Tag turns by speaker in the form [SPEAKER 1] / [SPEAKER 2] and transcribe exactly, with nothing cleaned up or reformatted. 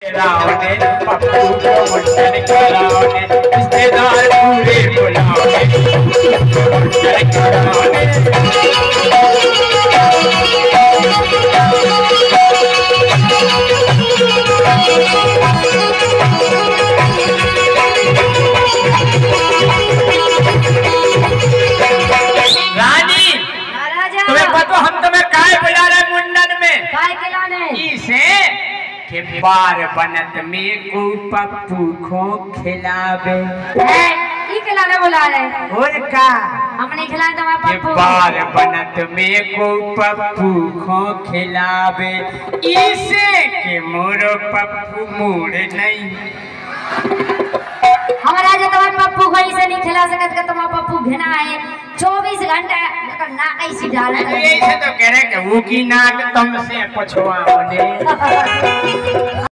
[SPEAKER 1] रावने पप्पू को मुंडन करावने रिश्तेदार पूरे बुलावने मुंडन करावने। रानी तुम्हें पता हम तुम्हें काय बुला रहे मुंडन में?
[SPEAKER 2] काय खिलाने?
[SPEAKER 1] इसे के बार बनत में को पप्पू को खिलावे।
[SPEAKER 2] ई खिलाने बुला रहे?
[SPEAKER 1] और का
[SPEAKER 2] हमने खिलाए तुम्हारे पप्पू
[SPEAKER 1] के बार बनत में को पप्पू को खिलावे। इसे के मोरो पप्पू मोड़ नहीं।
[SPEAKER 2] हमारा जो तुम्हारे पप्पू को इसे नहीं खिला सकत का तुम्हारा पप्पू घिना है चौबीस घंटे नाक ऐसी डाल
[SPEAKER 1] ऐसे तो कह रहे कि वो की नाक तुमसे पछुआ होने।